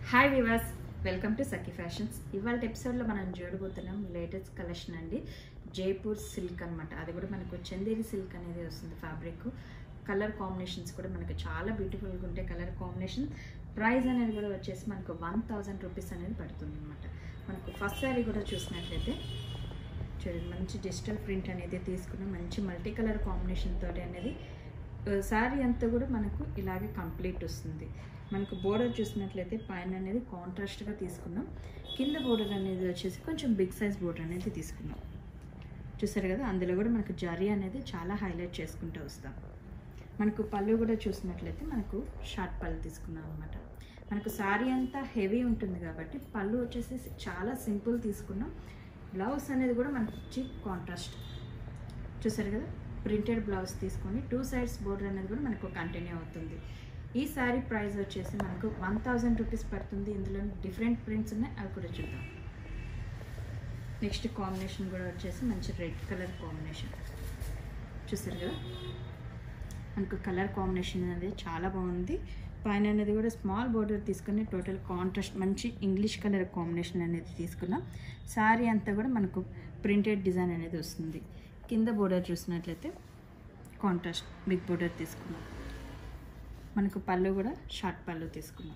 Hi viewers, welcome to Sakhi fashions. ఇవాళ ఎపిసోడ్లో మనం చూడబోతున్నాం లేటెస్ట్ కలెక్షన్ అండి. జైపూర్ సిల్క్ అనమాట. అది కూడా మనకు చందేరి సిల్క్ అనేది వస్తుంది ఫ్యాబ్రిక్. కలర్ కాంబినేషన్స్ కూడా మనకు చాలా బ్యూటిఫుల్గా ఉంటాయి. కలర్ కాంబినేషన్ ప్రైస్ అనేది కూడా వచ్చేసి మనకు 1000 రూపీస్ అనేది పడుతుంది అనమాట. మనకు ఫస్ట్ శారీ కూడా చూసినట్లయితే చూడండి, మంచి డిజిటల్ ప్రింట్ అనేది తీసుకున్న మంచి మల్టీ కలర్ కాంబినేషన్ తోటి అనేది శారీ అంతా కూడా మనకు ఇలాగే కంప్లీట్ వస్తుంది. మనకు బోర్డర్ చూసినట్లయితే పైన అనేది కాంట్రాస్ట్గా తీసుకున్నాం. కింద బోర్డర్ అనేది వచ్చేసి కొంచెం బిగ్ సైజ్ బోర్డర్ అనేది తీసుకున్నాం. చూసారు కదా, అందులో కూడా మనకు జరీ అనేది చాలా హైలైట్ చేసుకుంటూ వస్తాం. మనకు పళ్ళు కూడా చూసినట్లయితే మనకు షార్ట్ పళ్ళు తీసుకున్నాం అనమాట. మనకు శారీ అంతా హెవీ ఉంటుంది కాబట్టి పళ్ళు వచ్చేసి చాలా సింపుల్ తీసుకున్నాం. బ్లౌజ్ అనేది కూడా మంచి కాంట్రాస్ట్ చూసారు కదా, ప్రింటెడ్ బ్లౌజ్ తీసుకొని 2 సైడ్స్ బోర్డర్ అనేది కూడా మనకు కంటిన్యూ అవుతుంది. ఈ శారీ ప్రైస్ వచ్చేసి మనకు 1000 రూపీస్ పడుతుంది. ఇందులో డిఫరెంట్ ప్రింట్స్ ఉన్నాయి, అవి కూడా చూద్దాం. నెక్స్ట్ కాంబినేషన్ కూడా వచ్చేసి మంచి రెడ్ కలర్ కాంబినేషన్ చూసారు కదా, మనకు కలర్ కాంబినేషన్ అనేది చాలా బాగుంది. పైన అనేది కూడా స్మాల్ బోర్డర్ తీసుకుని టోటల్ కాంట్రాస్ట్ మంచి ఇంగ్లీష్ కలర్ కాంబినేషన్ అనేది తీసుకున్నాం. శారీ అంతా కూడా మనకు ప్రింటెడ్ డిజైన్ అనేది వస్తుంది. కింద బోర్డర్ చూసినట్లయితే కాంట్రాస్ట్ బిగ్ బోర్డర్ తీసుకున్నాం. మనకు పళ్ళు కూడా షార్ట్ పళ్ళు తీసుకున్నాం.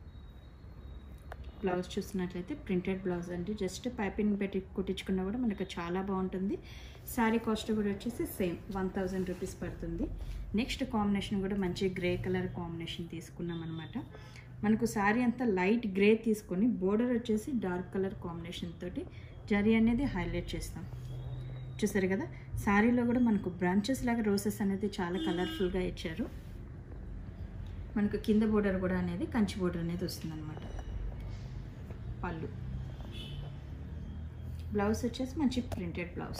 బ్లౌజ్ చూసినట్లయితే ప్రింటెడ్ బ్లౌజ్ అండి. జస్ట్ పైపింగ్ పెట్టి కుట్టించుకున్నా కూడా మనకు చాలా బాగుంటుంది. శారీ కాస్ట్ కూడా వచ్చేసి సేమ్ 1000 రూపీస్ పడుతుంది. నెక్స్ట్ కాంబినేషన్ కూడా మంచి గ్రే కలర్ కాంబినేషన్ తీసుకున్నాం అనమాట. మనకు శారీ అంతా లైట్ గ్రే తీసుకొని బోర్డర్ వచ్చేసి డార్క్ కలర్ కాంబినేషన్ తోటి జరీ అనేది హైలైట్ చేస్తాం. చూసారు కదా, శారీలో కూడా మనకు బ్రాంచెస్ లాగా రోసెస్ అనేది చాలా కలర్ఫుల్గా ఇచ్చారు. మనకు కింద బోర్డర్ కూడా అనేది కంచి బోర్డర్ అనేది వస్తుంది అనమాట. పళ్ళు బ్లౌజ్ వచ్చేసి మంచి ప్రింటెడ్ బ్లౌజ్.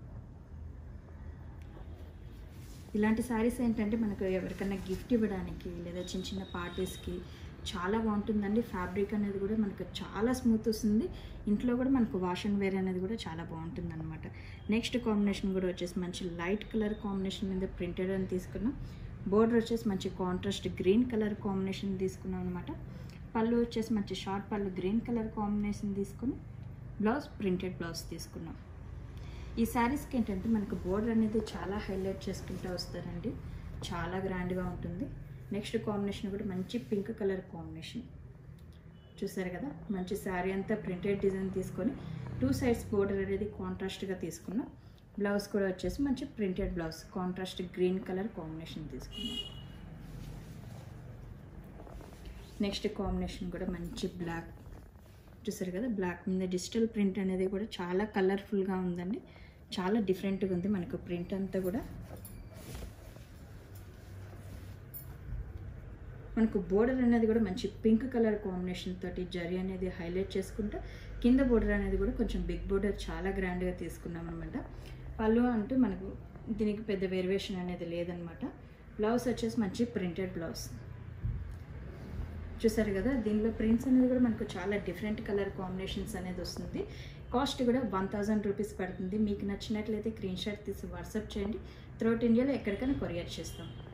ఇలాంటి శారీస్ ఏంటంటే మనకు ఎవరికైనా గిఫ్ట్ ఇవ్వడానికి లేదా చిన్న చిన్న పార్టీస్కి చాలా బాగుంటుందండి. ఫ్యాబ్రిక్ అనేది కూడా మనకు చాలా స్మూత్ వస్తుంది. ఇంట్లో కూడా మనకు వాష్ అండ్ వేర్ అనేది కూడా చాలా బాగుంటుంది అనమాట. నెక్స్ట్ కాంబినేషన్ కూడా వచ్చేసి మంచి లైట్ కలర్ కాంబినేషన్ మీద ప్రింటెడ్ అని తీసుకున్నాం. బోర్డర్ వచ్చేసి మంచి కాంట్రాస్ట్ గ్రీన్ కలర్ కాంబినేషన్ తీసుకున్నాం అనమాట. పళ్ళు వచ్చేసి మంచి షార్ట్ పళ్ళు గ్రీన్ కలర్ కాంబినేషన్ తీసుకుని బ్లౌజ్ ప్రింటెడ్ బ్లౌజ్ తీసుకున్నాం. ఈ శారీస్కి ఏంటంటే మనకు బోర్డర్ అనేది చాలా హైలైట్ చేసుకుంటూ వస్తారండి, చాలా గ్రాండ్గా ఉంటుంది. నెక్స్ట్ కాంబినేషన్ కూడా మంచి పింక్ కలర్ కాంబినేషన్ చూసారు కదా, మంచి శారీ అంతా ప్రింటెడ్ డిజైన్ తీసుకొని 2 సైడ్స్ బోర్డర్ అనేది కాంట్రాస్ట్గా తీసుకున్నాం. బ్లౌజ్ కూడా వచ్చేసి మంచి printed blouse contrast green colour combination తీసుకున్నాం. నెక్స్ట్ కాంబినేషన్ కూడా మంచి బ్లాక్ చూసారు కదా, బ్లాక్ మీద డిజిటల్ ప్రింట్ అనేది కూడా చాలా కలర్ఫుల్గా ఉందండి. చాలా డిఫరెంట్గా ఉంది. మనకు ప్రింట్ అంతా కూడా మనకు బోర్డర్ అనేది కూడా మంచి పింక్ కలర్ కాంబినేషన్ తోటి జరీ అనేది హైలైట్ చేసుకుంటా కింద బోర్డర్ అనేది కూడా కొంచెం బిగ్ బోర్డర్ చాలా గ్రాండ్గా తీసుకున్నాం అనమాట. పళ్ళు అంటూ మనకు దీనికి పెద్ద వేరియేషన్ అనేది లేదనమాట. బ్లౌజ్ వచ్చేసి మంచి ప్రింటెడ్ బ్లౌజ్ చూసారు కదా, దీనిలో ప్రింట్స్ అనేది కూడా మనకు చాలా డిఫరెంట్ కలర్ కాంబినేషన్స్ అనేది వస్తుంది. కాస్ట్ కూడా 1000 రూపీస్ పడుతుంది. మీకు నచ్చినట్లయితే స్క్రీన్ షాట్ తీసి వాట్సాప్ చేయండి. త్రూఅవుట్ ఇండియాలో ఎక్కడికైనా కొరియర్ చేస్తాం.